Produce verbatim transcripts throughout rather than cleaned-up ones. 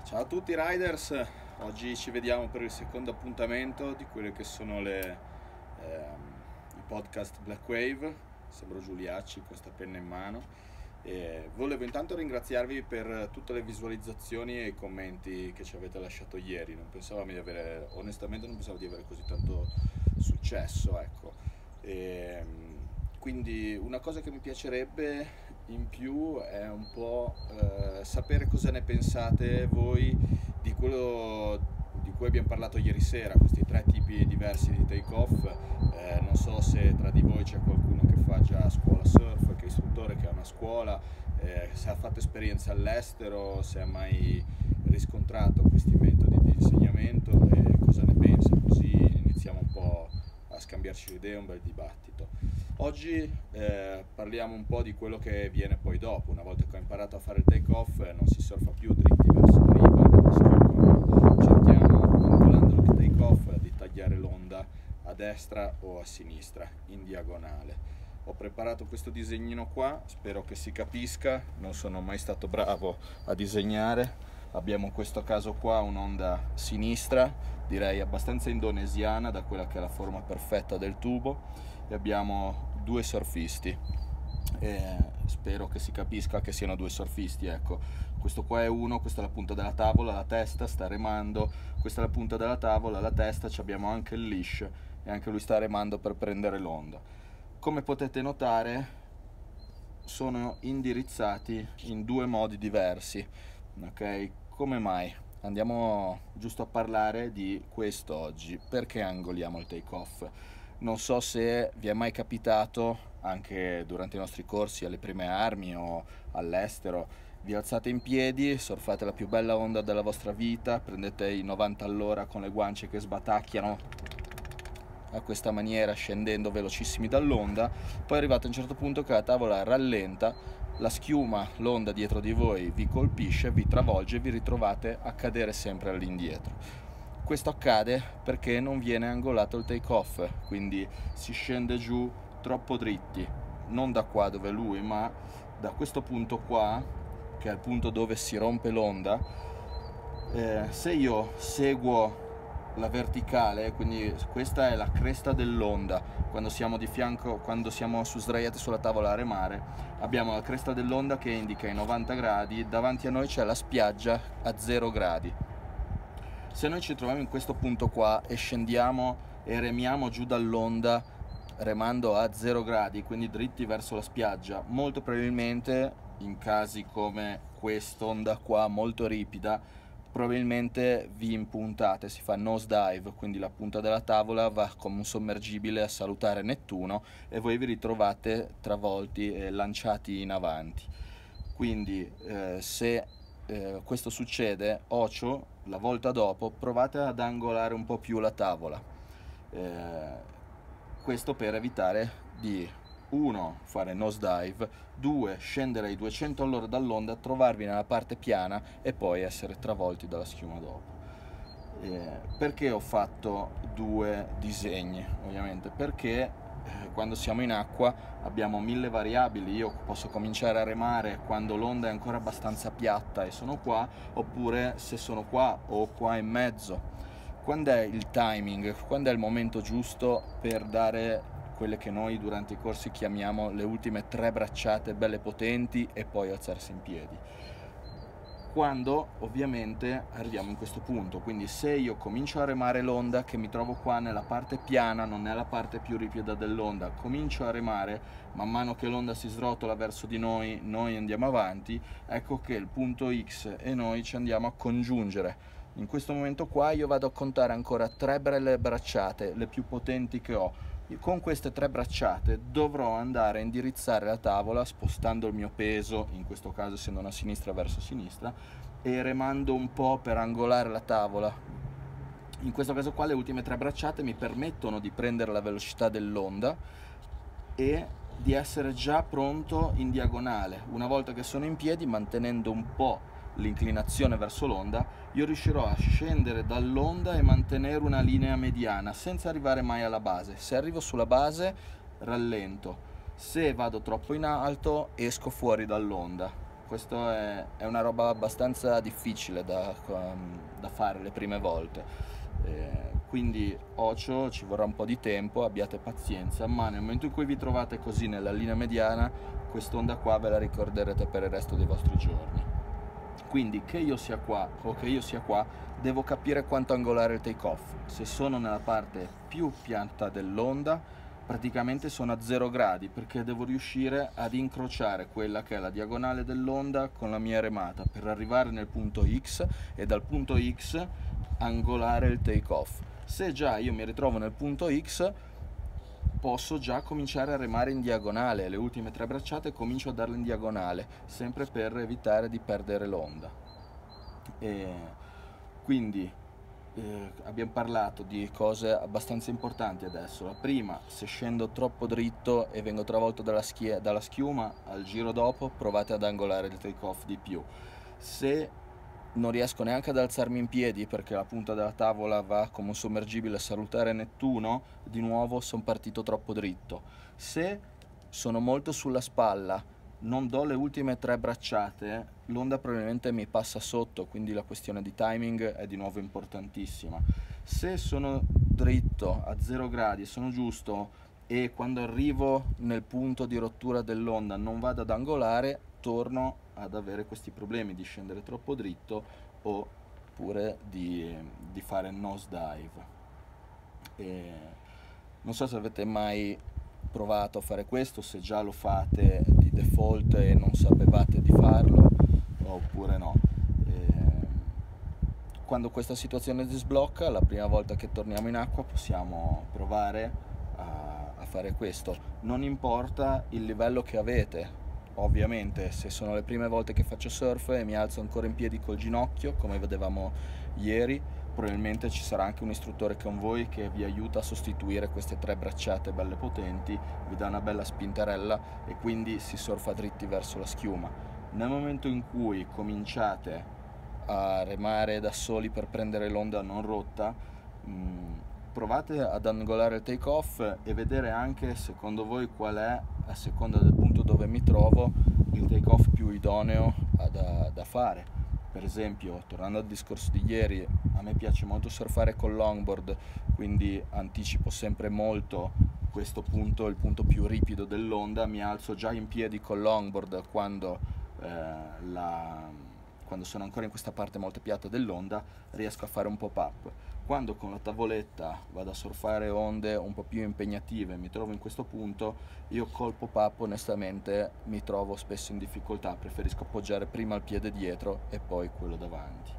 Ciao a tutti riders, oggi ci vediamo per il secondo appuntamento di quelle che sono le, ehm, i podcast Black Wave. Sembro Giuliacci con sta penna in mano e volevo intanto ringraziarvi per tutte le visualizzazioni e i commenti che ci avete lasciato ieri. Non pensavo di avere, onestamente non pensavo di avere così tanto successo, ecco. E, quindi una cosa che mi piacerebbe in più è un po' eh, sapere cosa ne pensate voi di quello di cui abbiamo parlato ieri sera, questi tre tipi diversi di take off. Eh, non so se tra di voi c'è qualcuno che fa già scuola surf, che è istruttore, che ha una scuola, eh, se ha fatto esperienza all'estero, se ha mai riscontrato questi metodi di insegnamento e cosa ne pensa, così iniziamo un po' a scambiarci le idee, un bel dibattito. Oggi eh, parliamo un po' di quello che viene poi dopo. Una volta che ho imparato a fare il take off eh, non si surfa più dritti verso la riva della schiuma, cerchiamo, angolando il take off, di tagliare l'onda a destra o a sinistra, in diagonale. Ho preparato questo disegnino qua, spero che si capisca, non sono mai stato bravo a disegnare. Abbiamo in questo caso qua un'onda sinistra, direi abbastanza indonesiana, da quella che è la forma perfetta del tubo, e abbiamo due surfisti. E spero che si capisca che siano due surfisti, ecco. Questo qua è uno, questa è la punta della tavola, la testa sta remando, questa è la punta della tavola, la testa, ci abbiamo anche il leash e anche lui sta remando per prendere l'onda. Come potete notare sono indirizzati in due modi diversi, ok? Come mai? Andiamo giusto a parlare di questo oggi. Perché angoliamo il take off? Non so se vi è mai capitato, anche durante i nostri corsi alle prime armi o all'estero, vi alzate in piedi, surfate la più bella onda della vostra vita, prendete i novanta all'ora con le guance che sbatacchiano a questa maniera, scendendo velocissimi dall'onda, poi arrivate a un certo punto che la tavola rallenta, la schiuma, l'onda dietro di voi vi colpisce, vi travolge e vi ritrovate a cadere sempre all'indietro. Questo accade perché non viene angolato il take off, quindi si scende giù troppo dritti, non da qua dove è lui, ma da questo punto qua, che è il punto dove si rompe l'onda. Eh, se io seguo la verticale, quindi questa è la cresta dell'onda, quando siamo di fianco, quando siamo su sdraiati sulla tavola a remare, abbiamo la cresta dell'onda che indica i novanta gradi, davanti a noi c'è la spiaggia a zero gradi. Se noi ci troviamo in questo punto qua e scendiamo e remiamo giù dall'onda remando a zero gradi, quindi dritti verso la spiaggia, molto probabilmente in casi come quest'onda qua molto ripida, probabilmente vi impuntate, si fa nose dive, quindi la punta della tavola va come un sommergibile a salutare Nettuno e voi vi ritrovate travolti e lanciati in avanti. Quindi eh, se eh, questo succede, ocio, la volta dopo provate ad angolare un po' più la tavola, eh, questo per evitare di uno fare nose dive, due scendere ai duecento all'ora dall'onda, trovarvi nella parte piana e poi essere travolti dalla schiuma dopo. Eh, perché ho fatto due disegni? Ovviamente perché eh, quando siamo in acqua abbiamo mille variabili. Io posso cominciare a remare quando l'onda è ancora abbastanza piatta e sono qua, oppure se sono qua o qua in mezzo. Quando è il timing? Quando è il momento giusto per dare quelle che noi durante i corsi chiamiamo le ultime tre bracciate belle potenti e poi alzarsi in piedi? Quando ovviamente arriviamo in questo punto, quindi se io comincio a remare l'onda, che mi trovo qua nella parte piana, non è la parte più ripida dell'onda, comincio a remare, man mano che l'onda si srotola verso di noi, noi andiamo avanti, ecco che il punto X e noi ci andiamo a congiungere. In questo momento qua io vado a contare ancora tre belle bracciate, le più potenti che ho. Con queste tre bracciate dovrò andare a indirizzare la tavola spostando il mio peso, in questo caso essendo una sinistra verso sinistra, e remando un po' per angolare la tavola. In questo caso qua le ultime tre bracciate mi permettono di prendere la velocità dell'onda e di essere già pronto in diagonale. Una volta che sono in piedi, mantenendo un po' l'inclinazione verso l'onda, io riuscirò a scendere dall'onda e mantenere una linea mediana senza arrivare mai alla base. Se arrivo sulla base rallento, se vado troppo in alto esco fuori dall'onda. questo è, è una roba abbastanza difficile da, um, da fare le prime volte, eh, quindi occhio, ci vorrà un po' di tempo, abbiate pazienza, ma nel momento in cui vi trovate così nella linea mediana, quest'onda qua ve la ricorderete per il resto dei vostri giorni. Quindi che io sia qua o che io sia qua, devo capire quanto angolare il take off. Se sono nella parte più pianta dell'onda, praticamente sono a zero gradi, perché devo riuscire ad incrociare quella che è la diagonale dell'onda con la mia remata per arrivare nel punto X e dal punto X angolare il take off. Se già io mi ritrovo nel punto X, posso già cominciare a remare in diagonale, le ultime tre bracciate comincio a darle in diagonale, sempre per evitare di perdere l'onda. E quindi eh, abbiamo parlato di cose abbastanza importanti adesso. La prima, se scendo troppo dritto e vengo travolto dalla, schie- dalla schiuma, al giro dopo provate ad angolare il take off di più. Se non riesco neanche ad alzarmi in piedi perché la punta della tavola va come un sommergibile a salutare Nettuno, di nuovo sono partito troppo dritto. Se sono molto sulla spalla, non do le ultime tre bracciate, l'onda probabilmente mi passa sotto, quindi la questione di timing è di nuovo importantissima. Se sono dritto a zero gradi, sono giusto, e quando arrivo nel punto di rottura dell'onda non vado ad angolare, torno ad avere questi problemi di scendere troppo dritto oppure di, di fare nose dive. E non so se avete mai provato a fare questo, se già lo fate di default e non sapevate di farlo oppure no. E quando questa situazione si sblocca, la prima volta che torniamo in acqua possiamo provare a, a fare questo. Non importa il livello che avete, ovviamente. Se sono le prime volte che faccio surf e mi alzo ancora in piedi col ginocchio, come vedevamo ieri, probabilmente ci sarà anche un istruttore con voi che vi aiuta a sostituire queste tre bracciate belle potenti, vi dà una bella spintarella e quindi si surfa dritti verso la schiuma. Nel momento in cui cominciate a remare da soli per prendere l'onda non rotta, mh, provate ad angolare il take off e vedere anche secondo voi qual è, a seconda del punto dove mi trovo, il take off più idoneo da, da fare. Per esempio, tornando al discorso di ieri, a me piace molto surfare con longboard, quindi anticipo sempre molto questo punto, il punto più ripido dell'onda, mi alzo già in piedi con longboard quando, eh, la, quando sono ancora in questa parte molto piatta dell'onda, riesco a fare un pop-up. Quando con la tavoletta vado a surfare onde un po' più impegnative, mi trovo in questo punto, io col pop-up onestamente mi trovo spesso in difficoltà, preferisco appoggiare prima il piede dietro e poi quello davanti.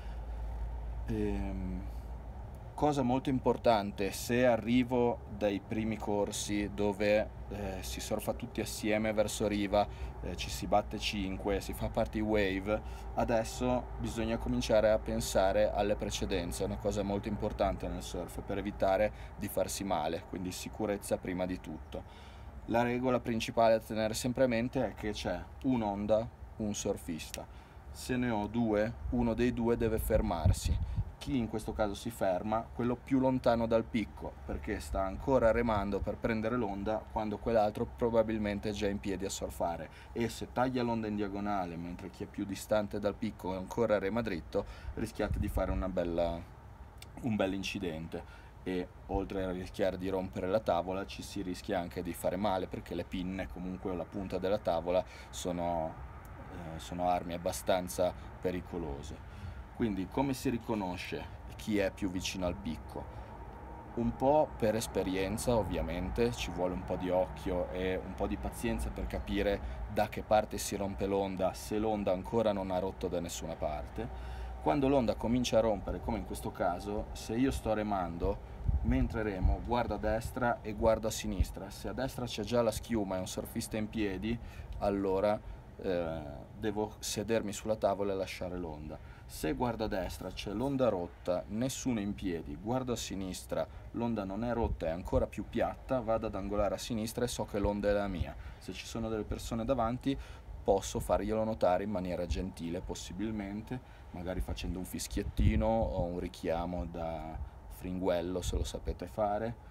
Ehm, cosa molto importante, se arrivo dai primi corsi dove eh, si surfa tutti assieme verso riva, eh, ci si batte cinque, si fa party wave, adesso bisogna cominciare a pensare alle precedenze, è una cosa molto importante nel surf per evitare di farsi male, quindi sicurezza prima di tutto. La regola principale da tenere sempre a mente è che c'è un'onda, un surfista. Se ne ho due, uno dei due deve fermarsi. Chi in questo caso si ferma? Quello più lontano dal picco, perché sta ancora remando per prendere l'onda quando quell'altro probabilmente è già in piedi a surfare, e se taglia l'onda in diagonale mentre chi è più distante dal picco è ancora rema dritto, rischiate di fare una bella, un bel incidente. E oltre a rischiare di rompere la tavola ci si rischia anche di fare male, perché le pinne, comunque la punta della tavola, sono, eh, sono armi abbastanza pericolose. Quindi come si riconosce chi è più vicino al picco? Un po' per esperienza, ovviamente, ci vuole un po' di occhio e un po' di pazienza per capire da che parte si rompe l'onda, se l'onda ancora non ha rotto da nessuna parte. Quando l'onda comincia a rompere, come in questo caso, se io sto remando, mentre remo guardo a destra e guardo a sinistra. Se a destra c'è già la schiuma e un surfista in piedi, allora eh, devo sedermi sulla tavola e lasciare l'onda. Se guardo a destra c'è l'onda rotta, nessuno in piedi, guardo a sinistra, l'onda non è rotta, è ancora più piatta, vado ad angolare a sinistra e so che l'onda è la mia. Se ci sono delle persone davanti posso farglielo notare in maniera gentile, possibilmente, magari facendo un fischiettino o un richiamo da fringuello, se lo sapete fare.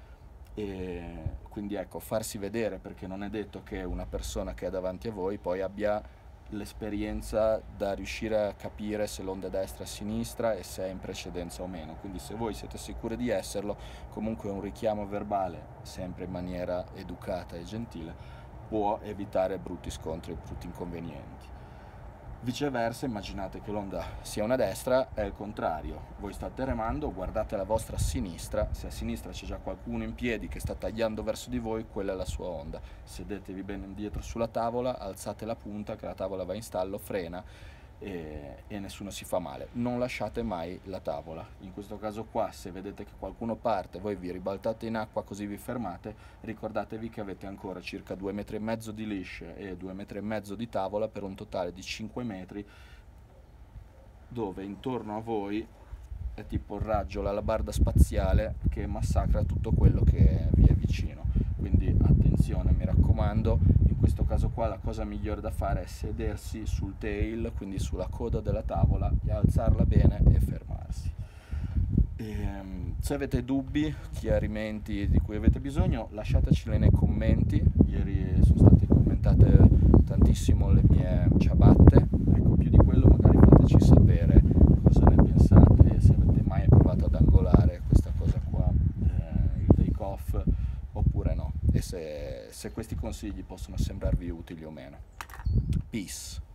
E quindi ecco, farsi vedere, perché non è detto che una persona che è davanti a voi poi abbia l'esperienza da riuscire a capire se l'onda è destra o a sinistra e se è in precedenza o meno. Quindi se voi siete sicuri di esserlo, comunque un richiamo verbale, sempre in maniera educata e gentile, può evitare brutti scontri e brutti inconvenienti. Viceversa, immaginate che l'onda sia una destra, è il contrario. Voi state remando, guardate alla vostra sinistra, se a sinistra c'è già qualcuno in piedi che sta tagliando verso di voi, quella è la sua onda. Sedetevi bene indietro sulla tavola, alzate la punta, che la tavola va in stallo, frena e, e nessuno si fa male. Non lasciate mai la tavola. In questo caso qua, se vedete che qualcuno parte, voi vi ribaltate in acqua così vi fermate, ricordatevi che avete ancora circa due metri e mezzo di leash e due metri e mezzo di tavola per un totale di cinque metri, dove intorno a voi è tipo il raggio, la labarda spaziale che massacra tutto quello che vi è vicino. Quindi attenzione, mi raccomando, in questo caso qua la cosa migliore da fare è sedersi sul tail, quindi sulla coda della tavola, e alzarla bene e fermarsi. E, se avete dubbi, chiarimenti di cui avete bisogno, lasciateceli nei commenti. Ieri sono state commentate tantissimo le mie ciabatte, ecco, più di quello magari fateci sapere cosa ne pensate, se avete mai provato ad angolare questa cosa qua, eh, il take off, oppure no, e se, se questi consigli possono sembrarvi utili o meno. Peace.